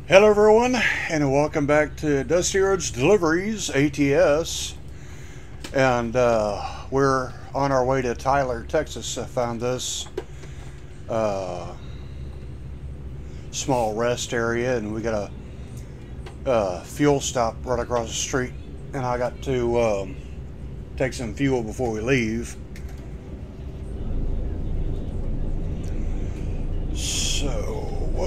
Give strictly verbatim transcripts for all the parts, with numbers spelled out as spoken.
Hello everyone, and welcome back to Dusty Roads Deliveries, A T S. And uh, we're on our way to Tyler, Texas. I found this uh, small rest area, and we got a, a fuel stop right across the street. And I got to um, take some fuel before we leave. So...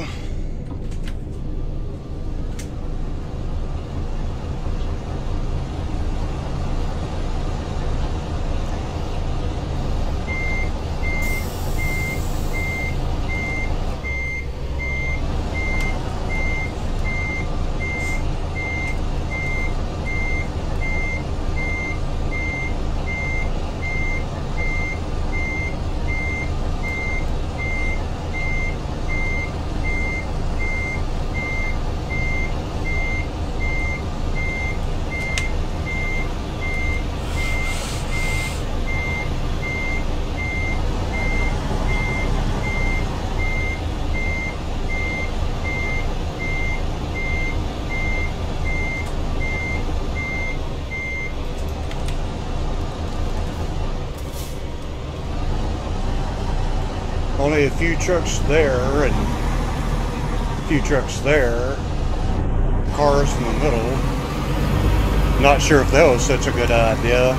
Only a few trucks there and a few trucks there. Cars in the middle. Not sure if that was such a good idea.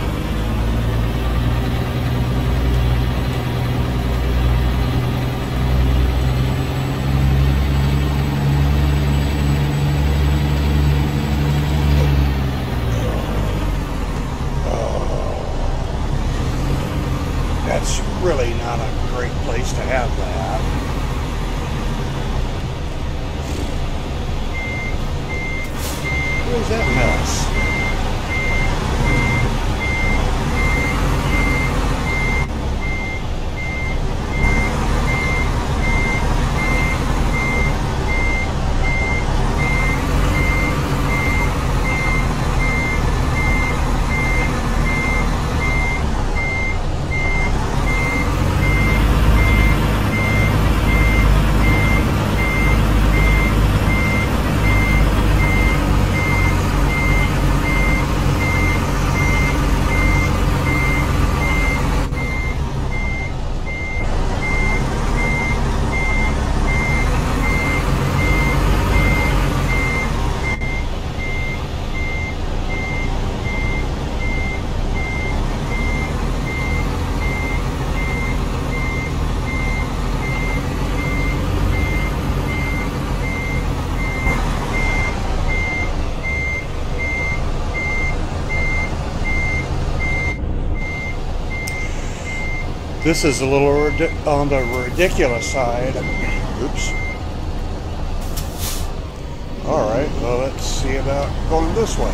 That's really not a great place to have that. What is that mess? This is a little on the ridiculous side. Oops. Alright, well, let's see about going this way.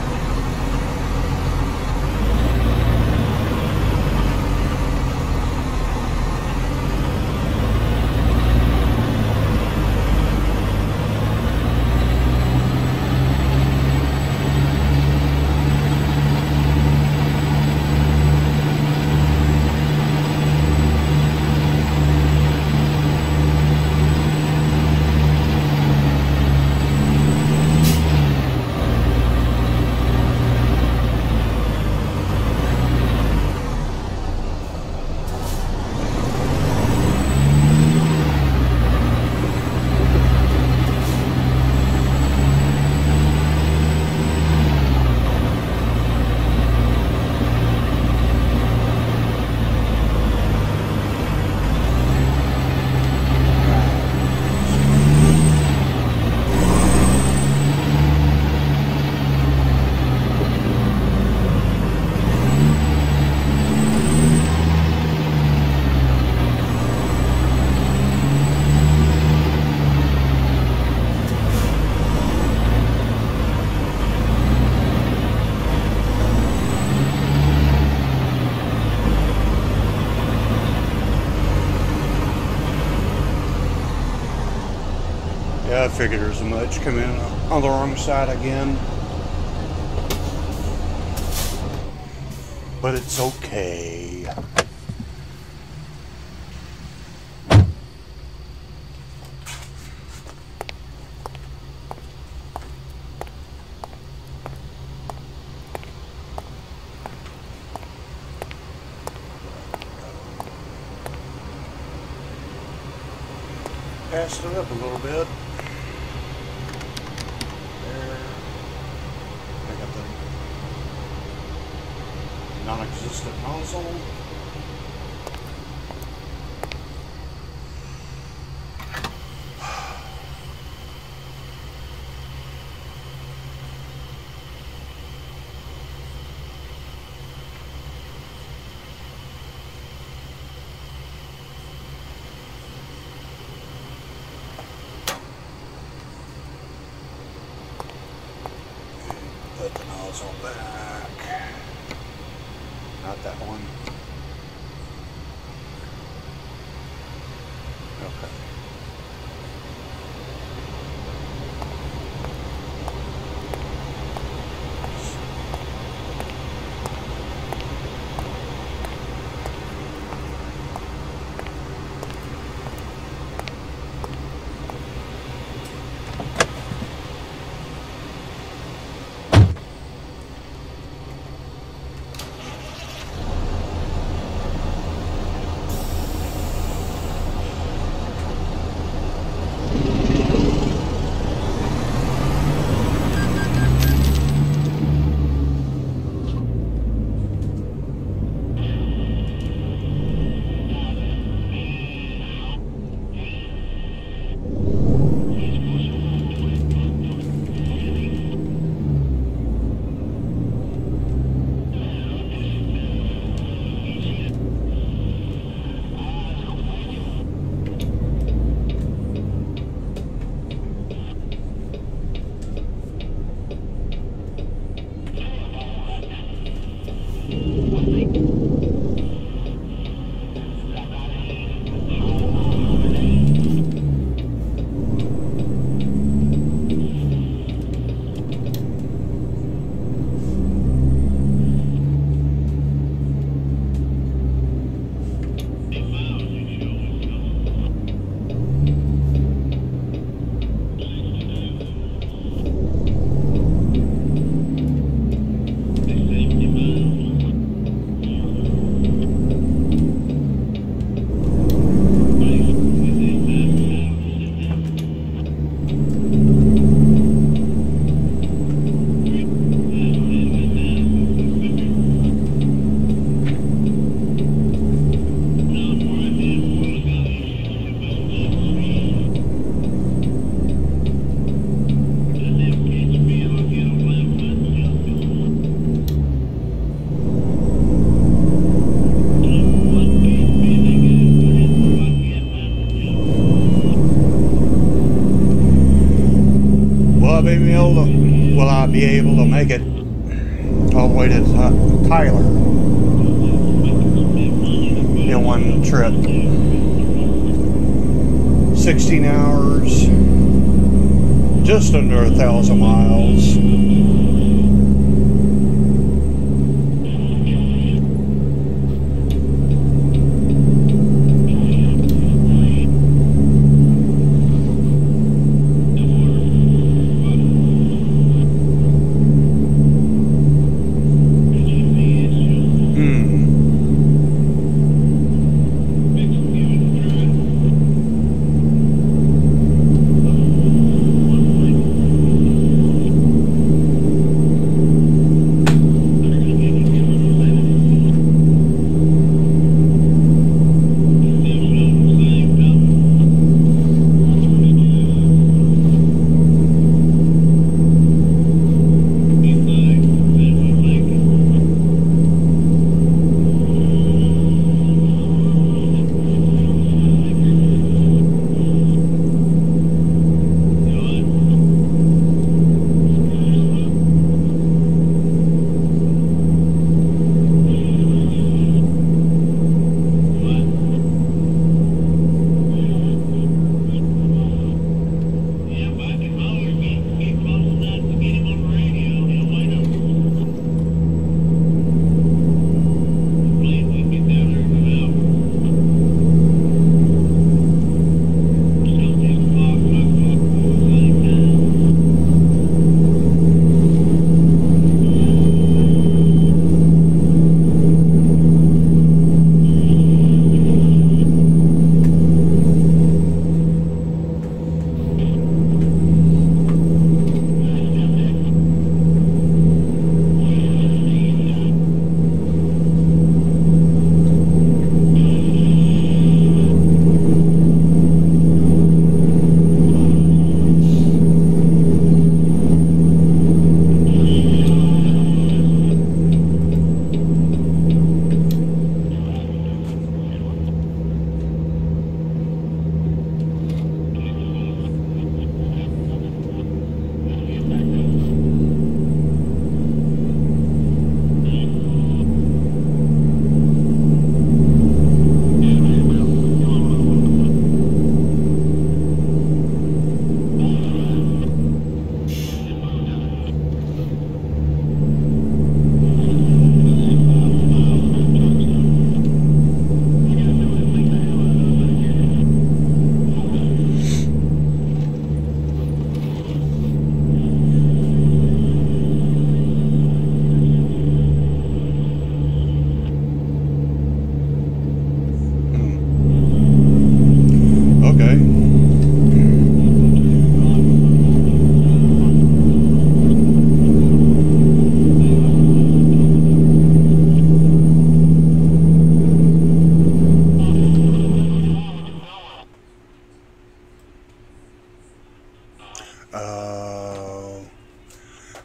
Yeah, I figured as much. Come in on the wrong side again. But it's okay. passed it up a little bit. There. I got the non-existent nozzle. Put the nozzle back. Not that one. Okay. Will I be able to make it all the way to Tyler in one trip? sixteen hours, just under a thousand miles.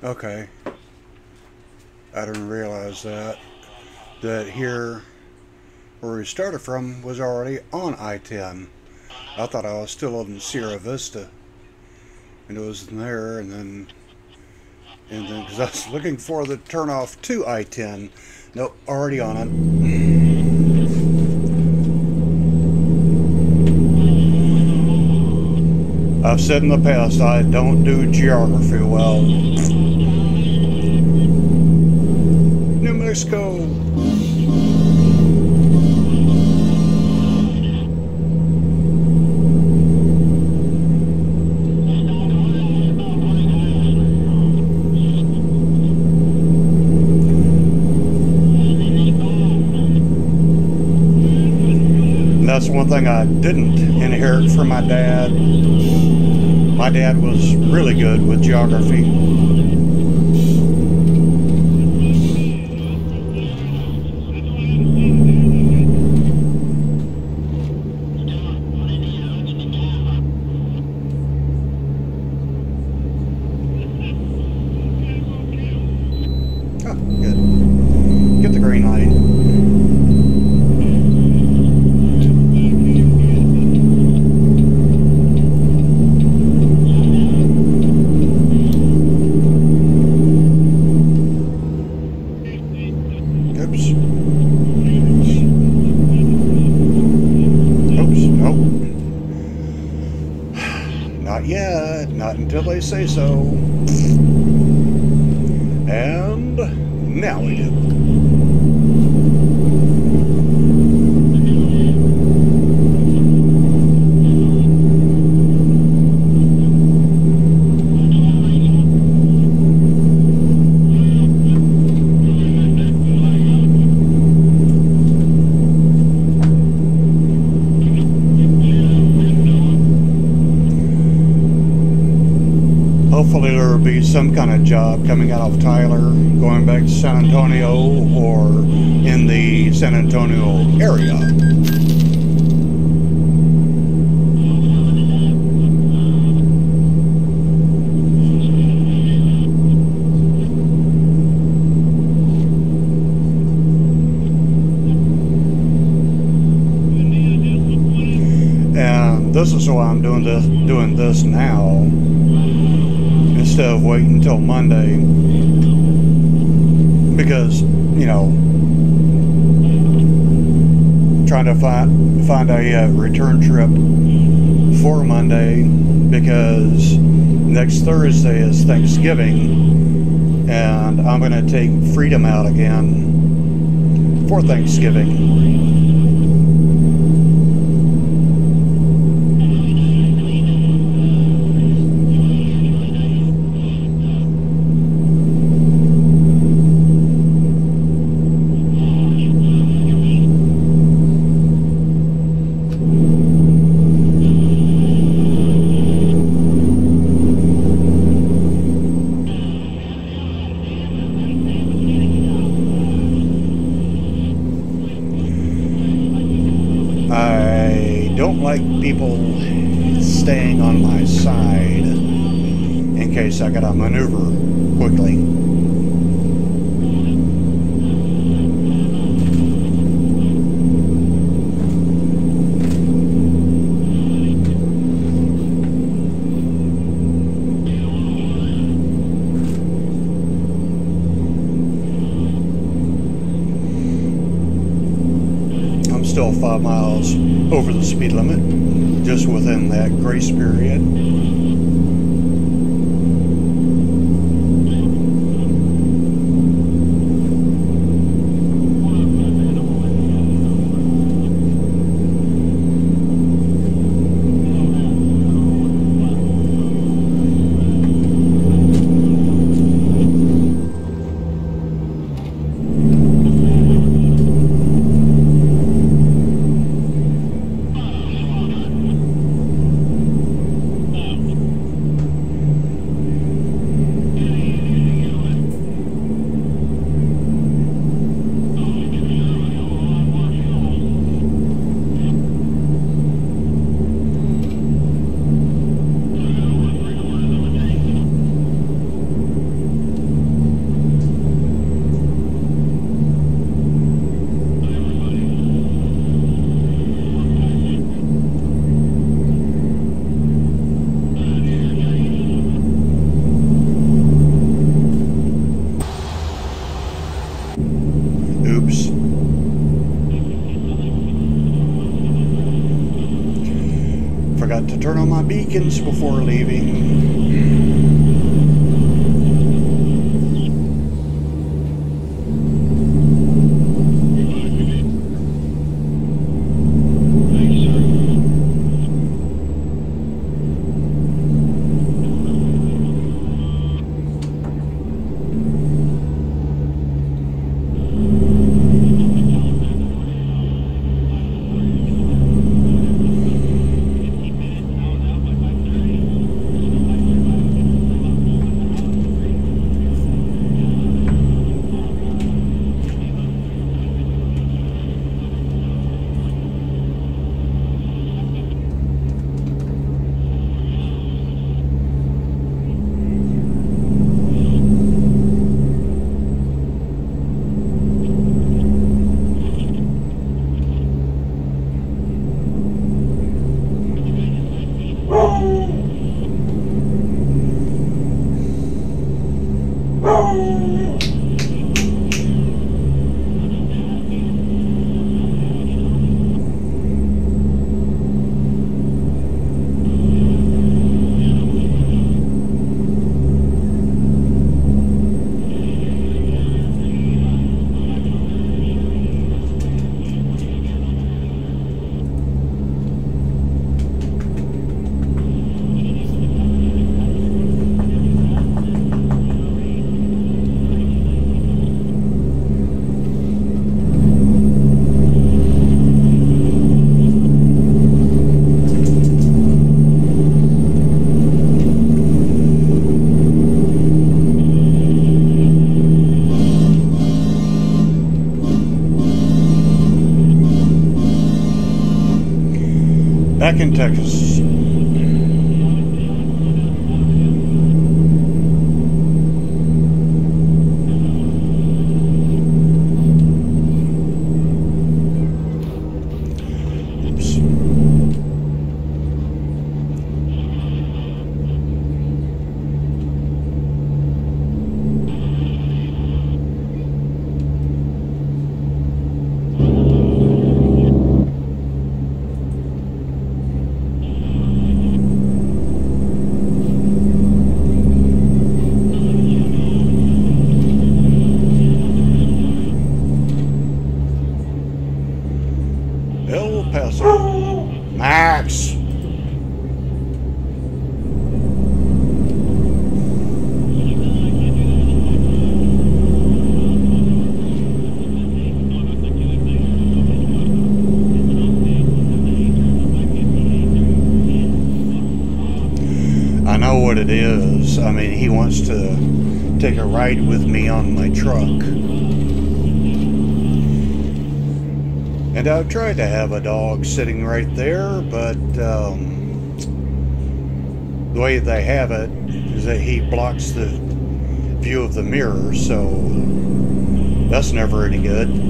Okay. I didn't realize that. That here, where we started from, was already on I ten. I thought I was still in Sierra Vista. And it was in there, and then... And then, because I was looking for the turnoff to I ten. Nope, already on it. I've said in the past, I don't do geography well. New Mexico. That's one thing I didn't inherit from my dad. My dad was really good with geography. Oh, good. Get the green light. Not yet, not until they say so. And now we do. Hopefully there will be some kind of job coming out of Tyler, going back to San Antonio or in the San Antonio area. And this is why I'm doing this, doing this now, instead of waiting until Monday, because, you know, trying to find find a uh, return trip for Monday, because next Thursday is Thanksgiving, and I'm going to take Freedom out again for Thanksgiving. I don't like people staying on my side in case I gotta maneuver quickly. I'm still five miles over the speed limit, just within that grace period. Forgot to turn on my beacons before leaving. Back in Texas. Oops. El Paso. Max. I know what it is. I mean, he wants to take a ride with me on my truck. And I've tried to have a dog sitting right there, but um, the way they have it is that he blocks the view of the mirror, so that's never any good.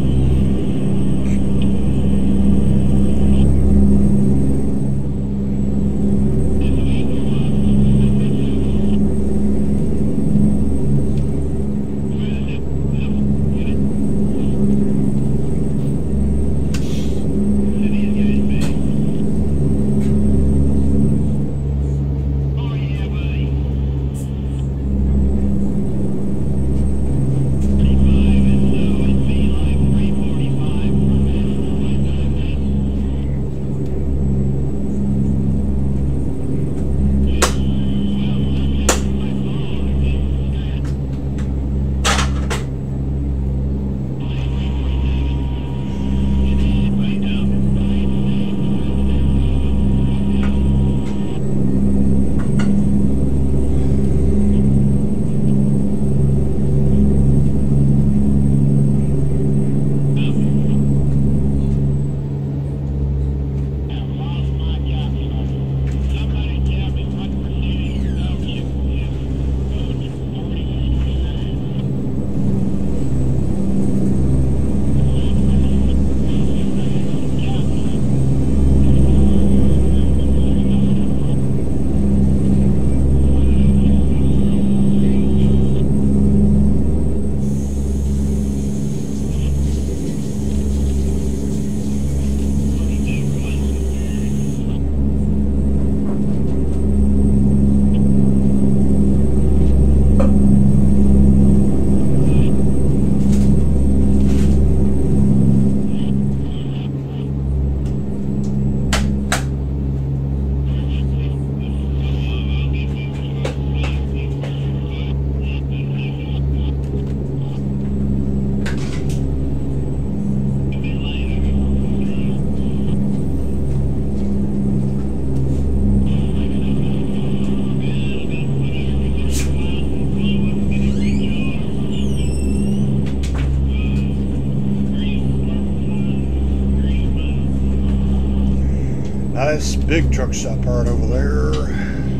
big truck stop part over there.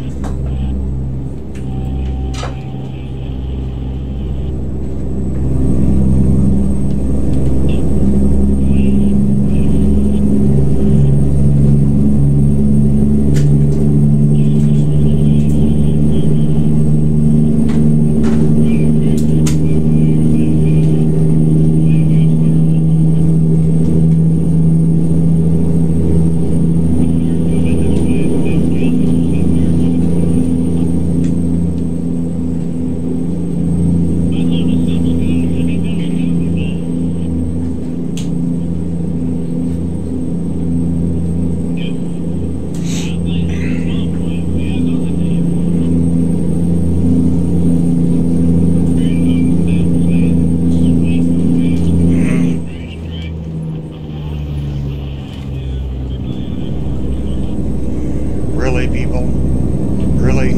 Really, people? Really?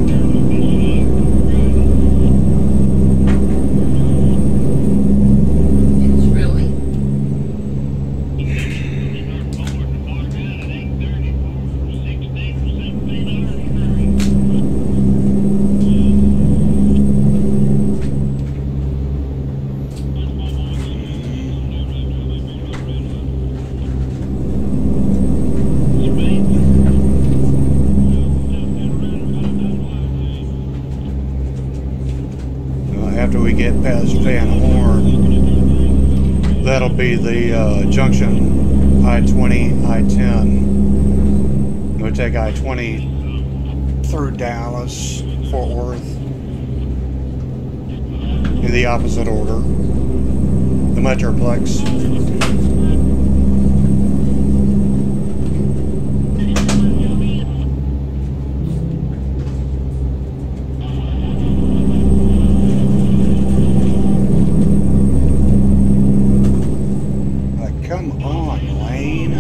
It's really. After we get past Van Horn, that'll be the uh, junction I twenty, I ten. We'll take I twenty through Dallas, Fort Worth, in the opposite order, the Metroplex. Come on, Lane.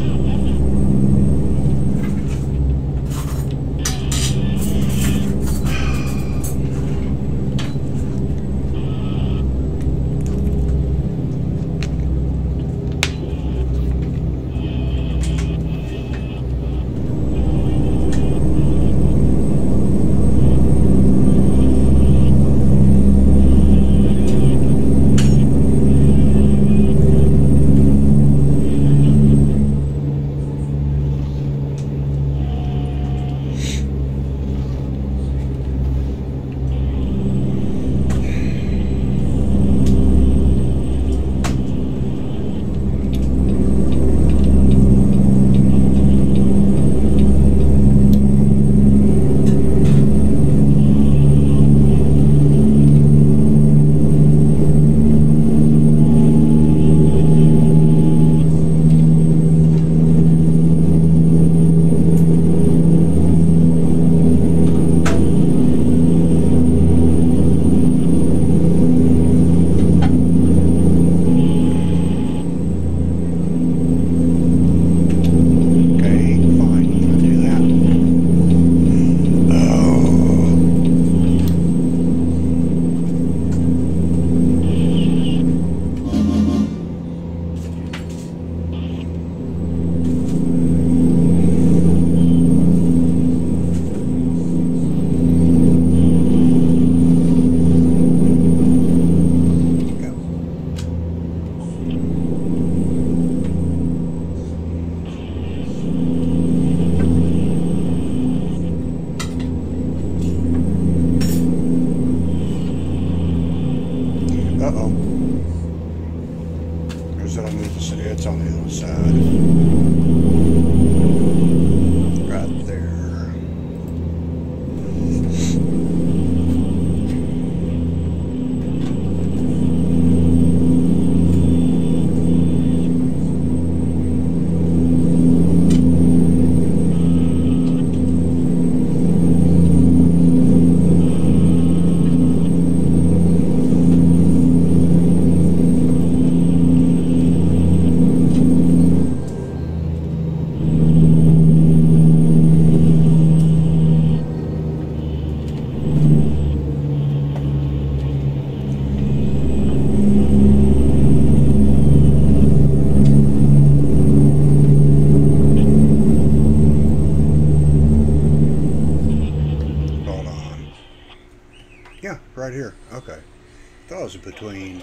right here. Okay. Thought it was between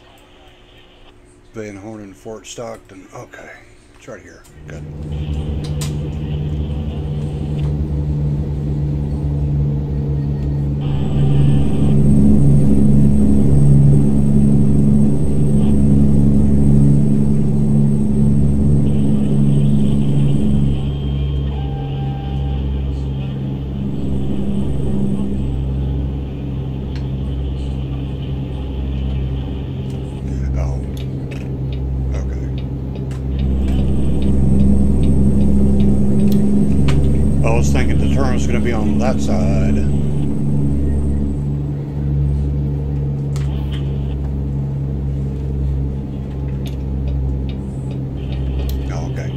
Van Horn and Fort Stockton. Okay. It's right here. Good. I was thinking the turn was going to be on that side. Oh, okay.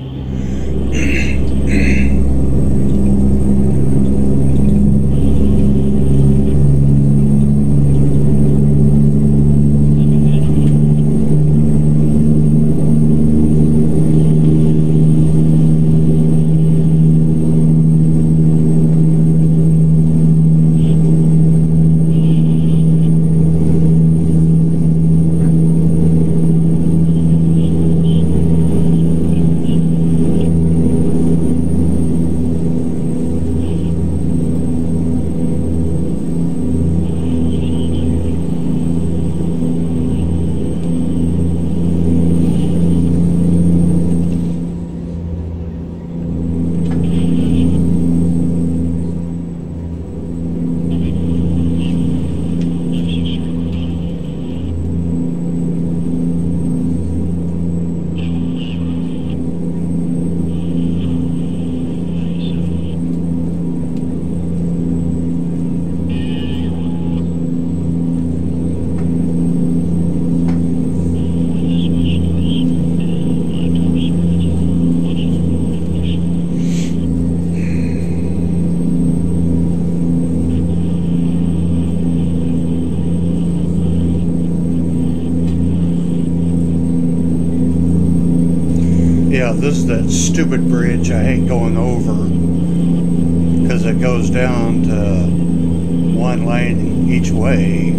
Yeah, this is that stupid bridge I hate going over because it goes down to one lane each way.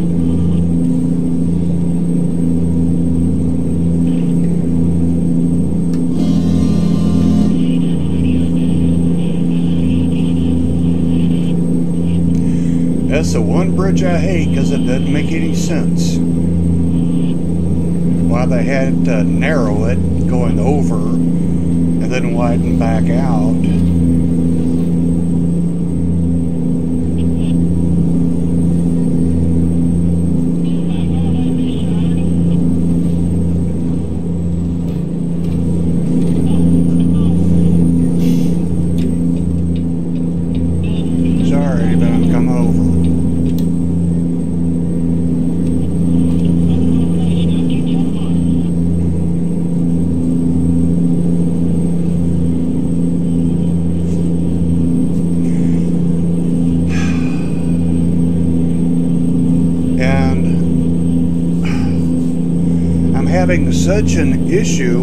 That's the one bridge I hate because it doesn't make any sense. Why they had to narrow it going over and then widen back out. Sorry, but I'm coming over. Having such an issue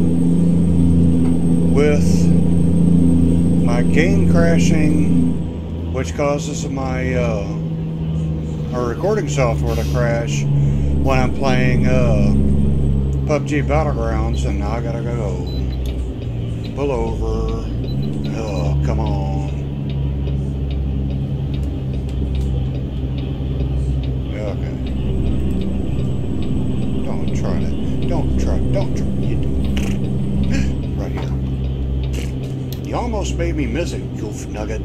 with my game crashing, which causes my uh, our recording software to crash when I'm playing uh, P U B G Battlegrounds, and now I gotta go pull over. Oh, come on. Okay. Don't try to. Don't try, don't try, you do. Right here. You almost made me miss it, goof nugget.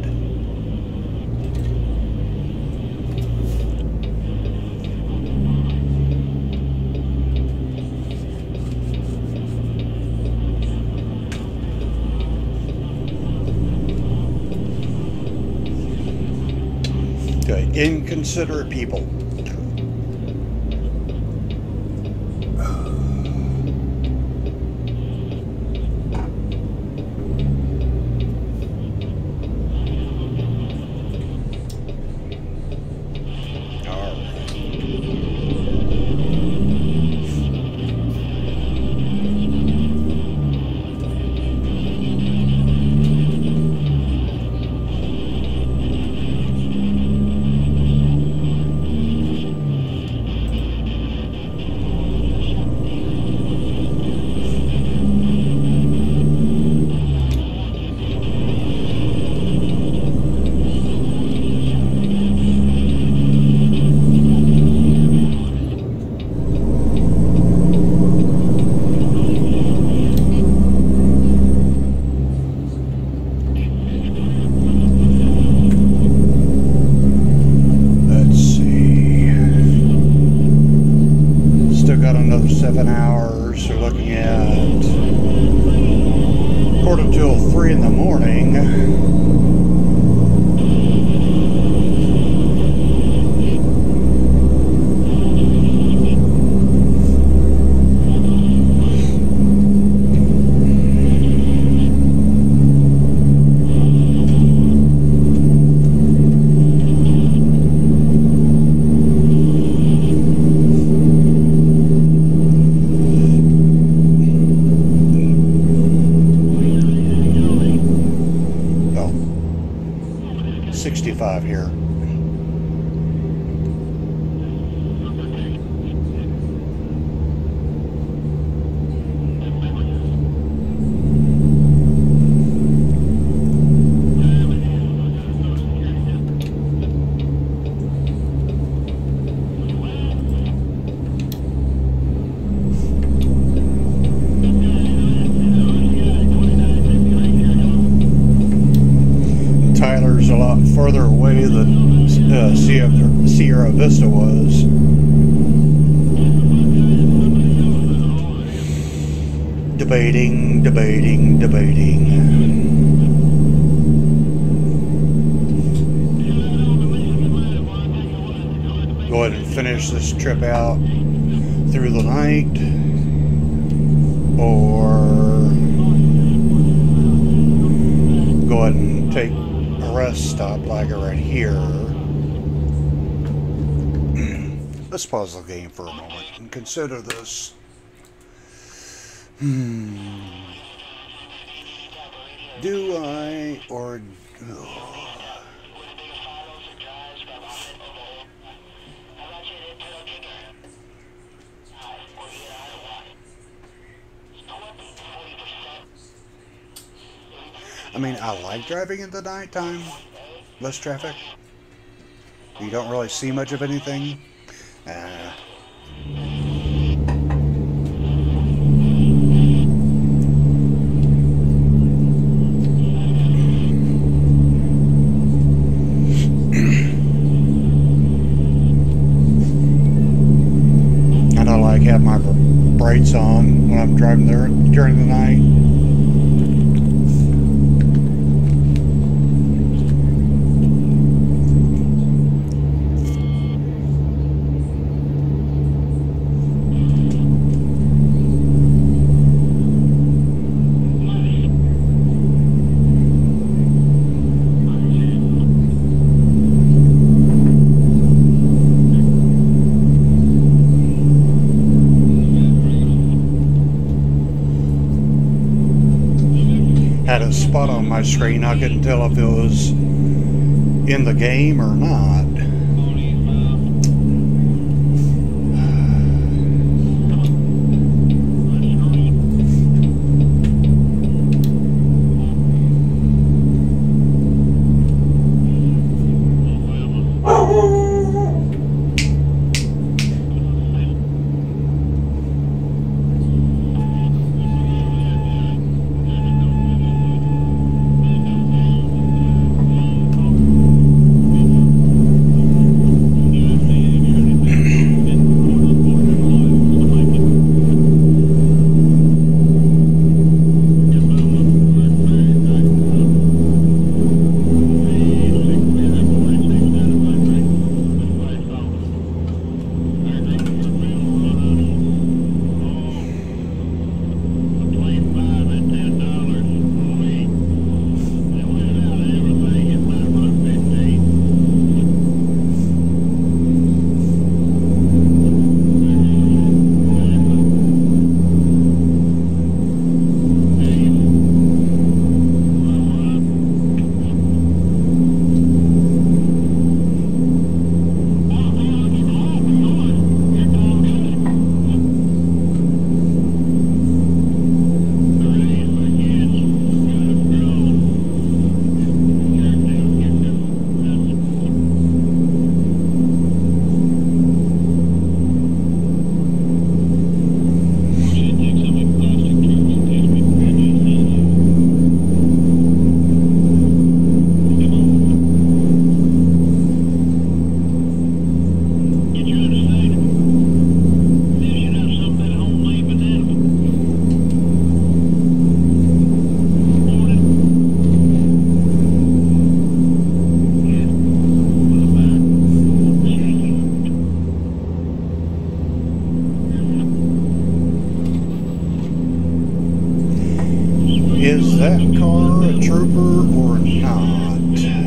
Okay, inconsiderate people. sixty-five here. Tyler's a lot further away than uh, Sierra, Sierra Vista was. Debating, debating, debating. Go ahead and finish this trip out through the night, or go ahead and take a rest stop like right here. Let's pause the game for a moment and consider this. Hmm. Do I or oh. I mean, I like driving in the nighttime. Less traffic. You don't really see much of anything. Uh, and I like having my brights on when I'm driving there during the night. Had a spot on my screen. I couldn't tell if it was in the game or not. Is that car a trooper or not?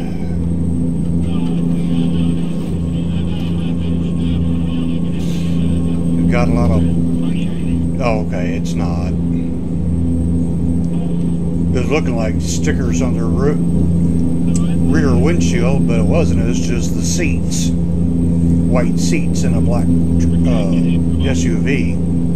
We've got a lot of... Oh, okay, it's not. It was looking like stickers on their rear rear windshield, but it wasn't. It was just the seats, white seats in a black uh, S U V.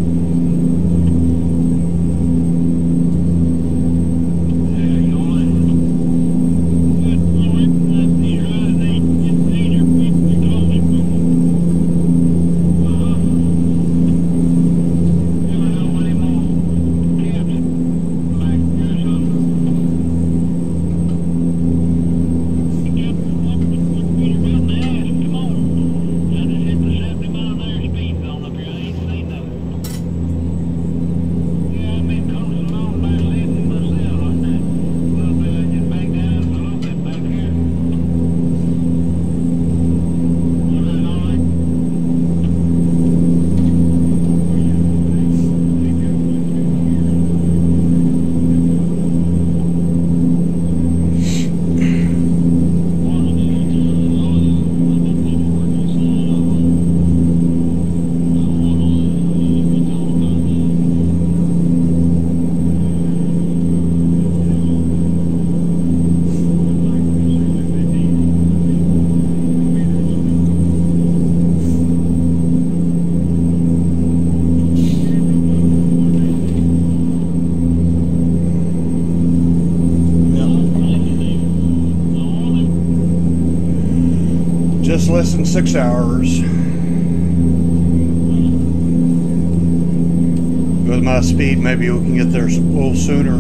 Just less than six hours. With my speed, maybe we can get there a little sooner.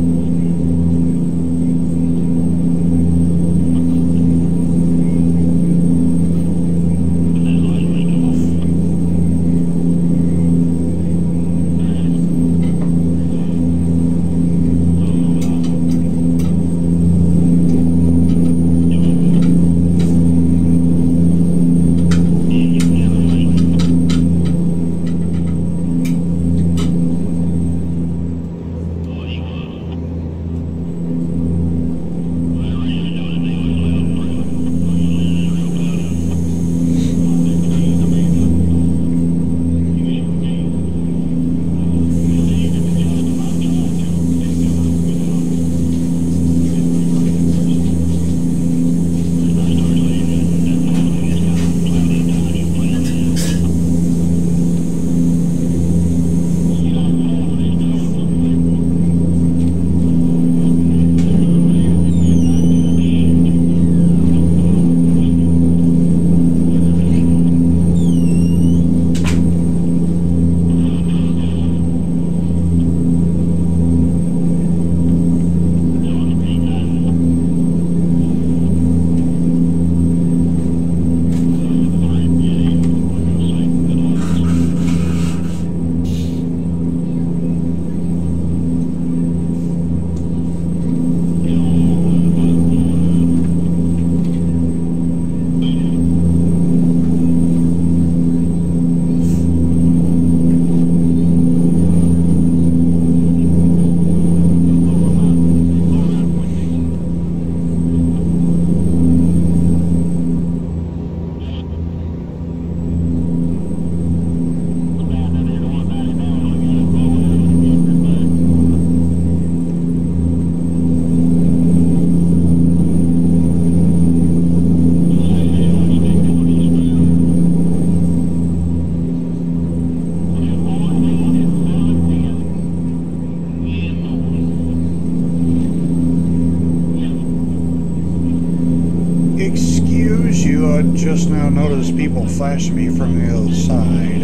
Excuse you, I just now noticed people flashing me from the other side.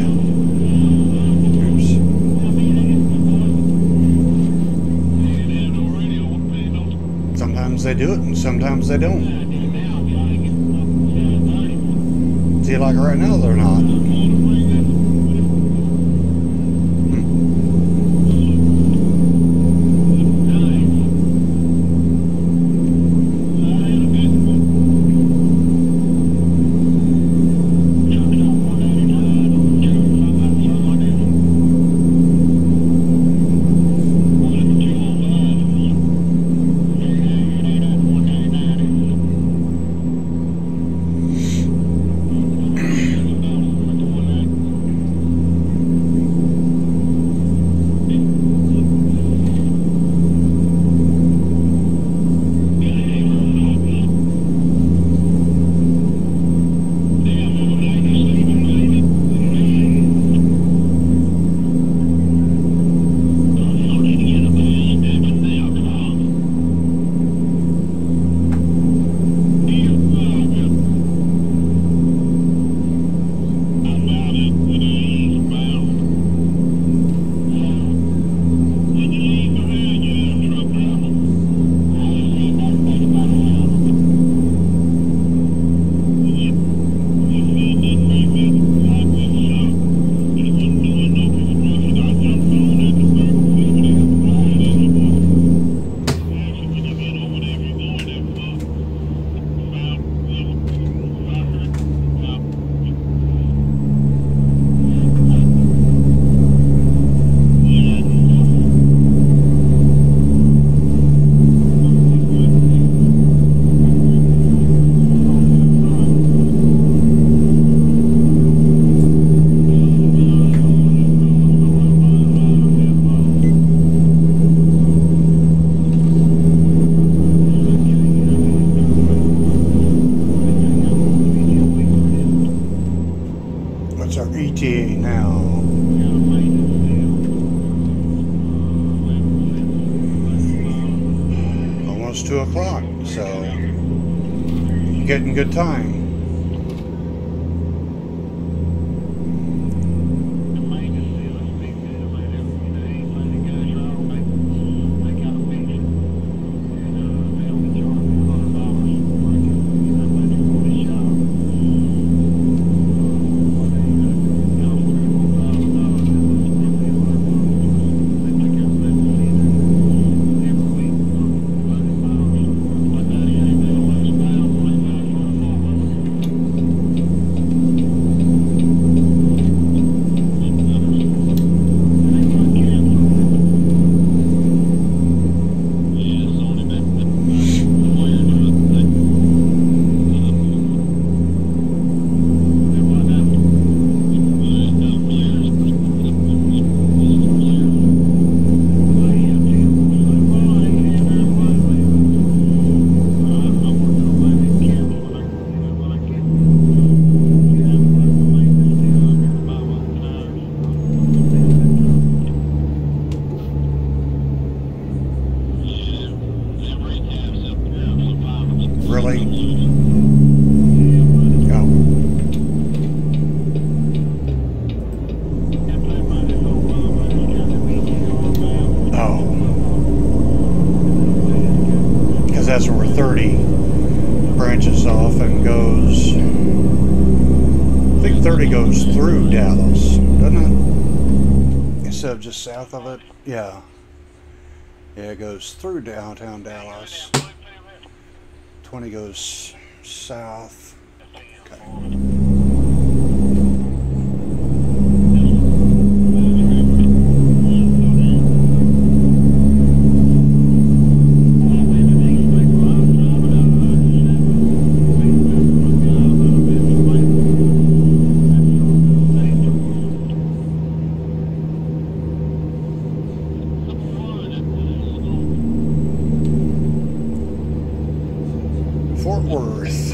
Oops. Sometimes they do it and sometimes they don't. See, like right now they're not. two o'clock, so you're getting good time. Really? Oh. Oh. Because that's where thirty branches off and goes. I think thirty goes through Dallas, doesn't it? Instead of just south of it? Yeah. Yeah, it goes through downtown Dallas. twenty goes south. Okay. Fort Worth.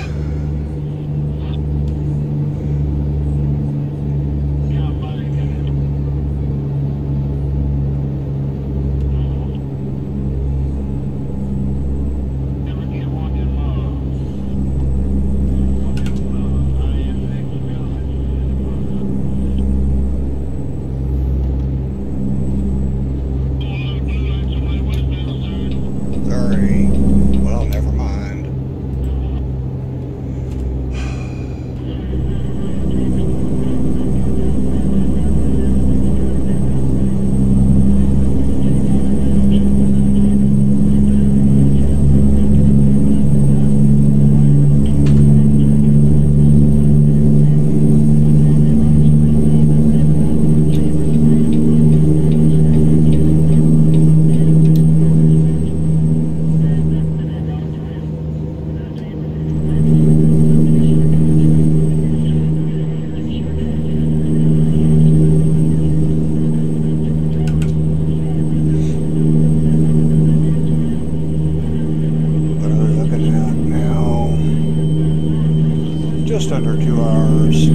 Sorry. Well, never mind. Just under two hours.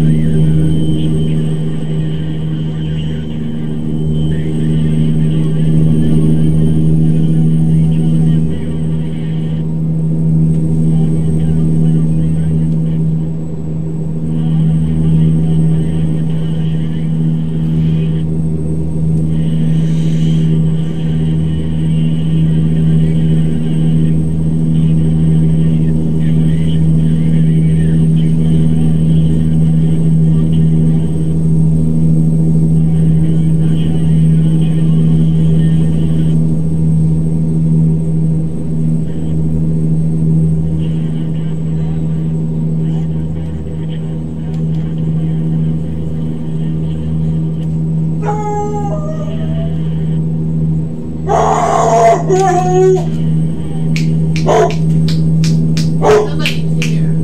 Nobody's here.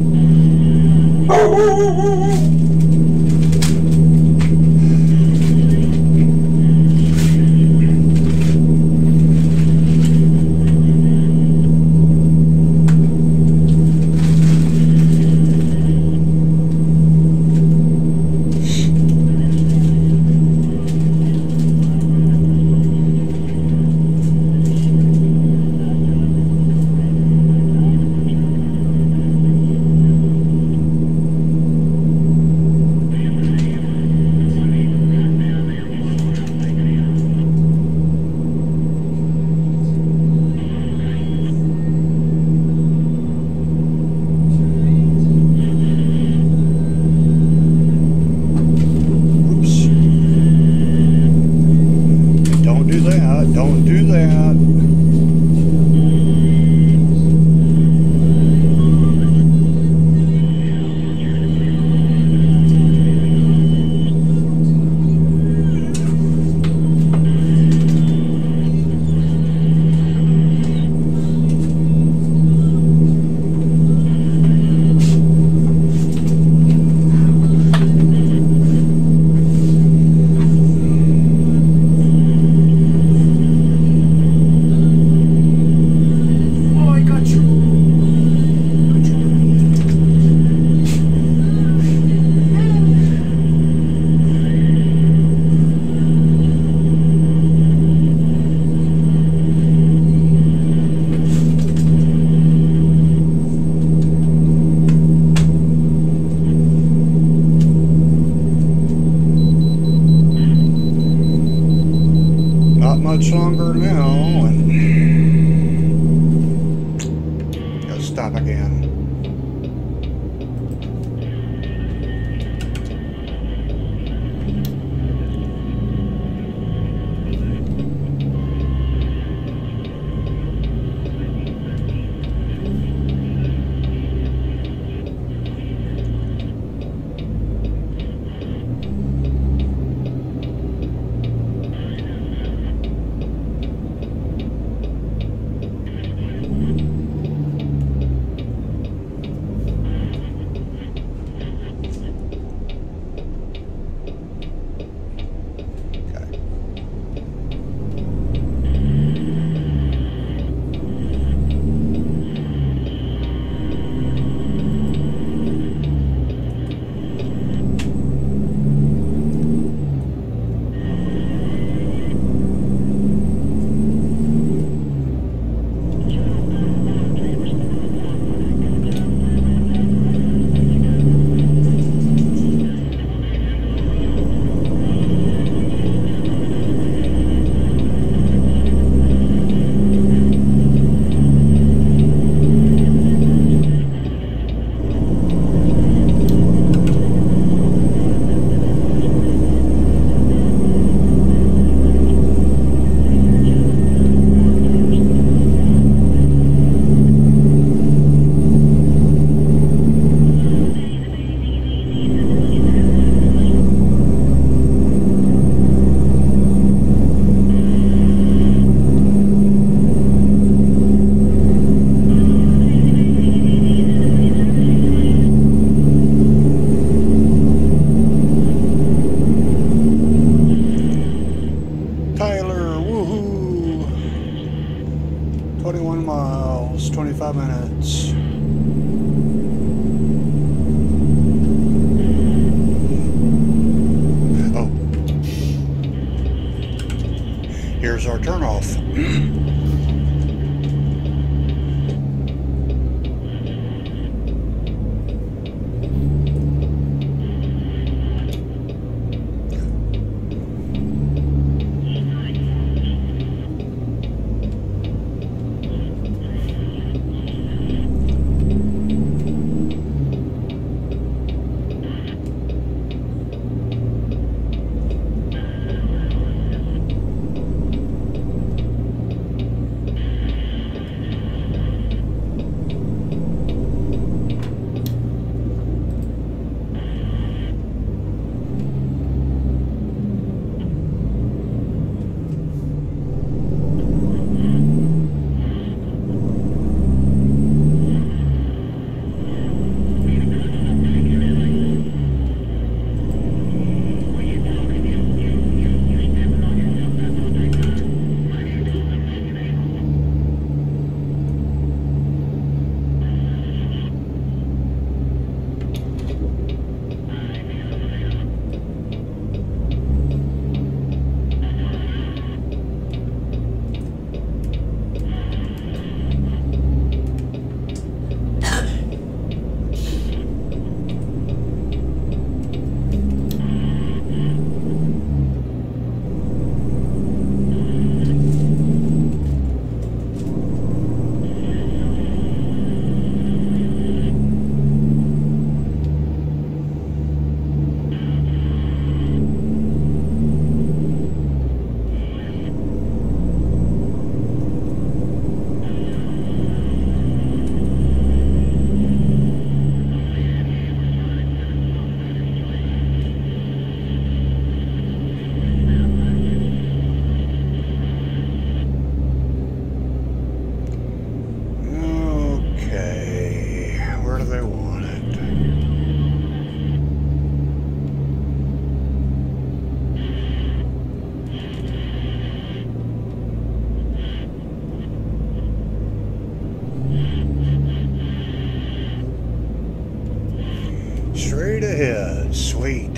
Straight ahead. Sweet.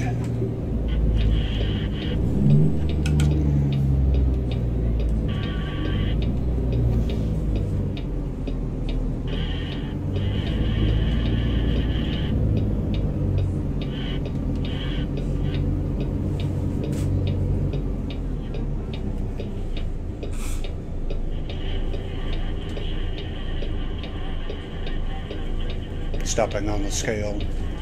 Stopping on the scale.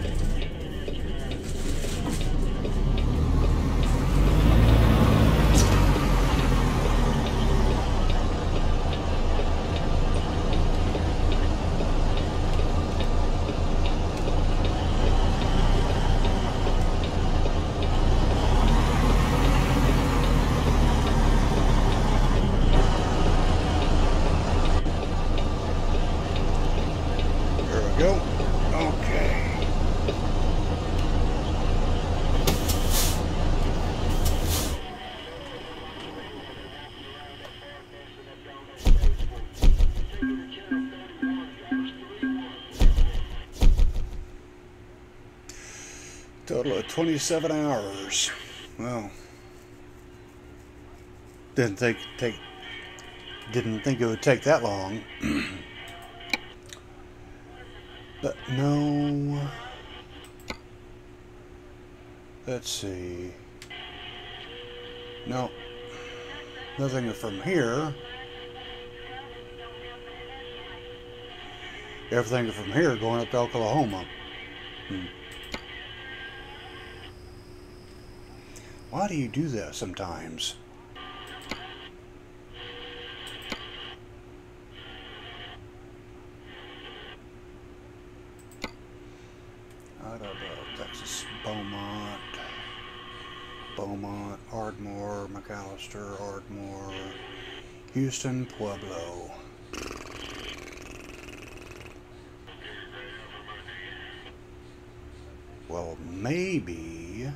There we go. Okay. Total of twenty-seven hours. Well, didn't think take didn't think it would take that long. But no. Let's see. No. Nothing from here. Everything from here going up to Oklahoma. Hmm. Why do you do that sometimes? I don't know. Texas, Beaumont, Beaumont, Ardmore, McAllister, Ardmore, Houston, Pueblo. Well, maybe.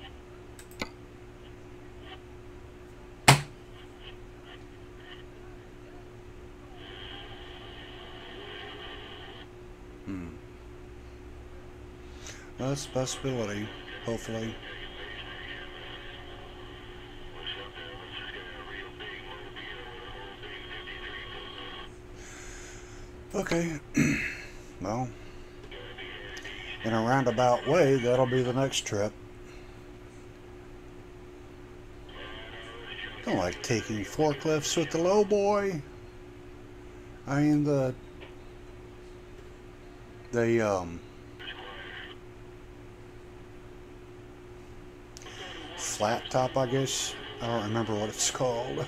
Hmm. That's a possibility, hopefully. Okay. Well, in a roundabout way, that'll be the next trip. Don't like taking forklifts with the low boy. I mean, the the um flat top, I guess. I don't remember what it's called.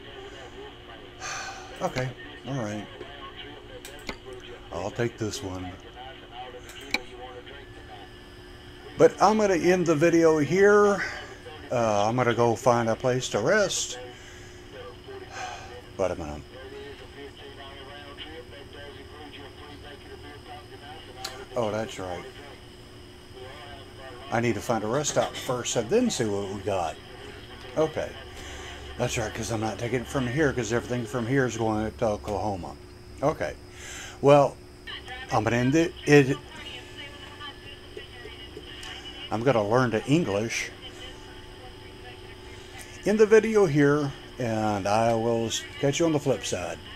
Okay, all right. I'll take this one. But I'm going to end the video here. Uh, I'm going to go find a place to rest. Wait a minute. Oh, that's right. I need to find a rest stop first and then see what we got. Okay. That's right, because I'm not taking it from here because everything from here is going to Oklahoma. Okay. Well, I'm going to end it. it I'm going to learn the English in the video here, and I will catch you on the flip side.